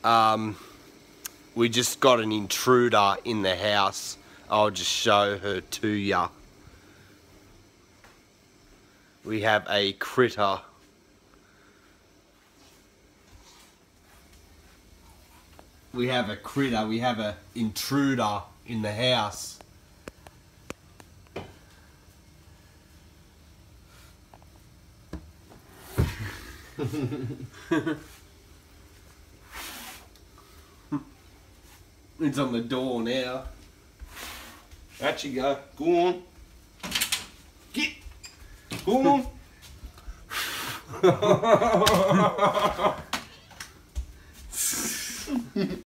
We just got an intruder in the house. I'll just show her to ya. We have a critter. We have a critter, we have an intruder in the house. It's on the door now. Out you go. Go on. Get. Go on.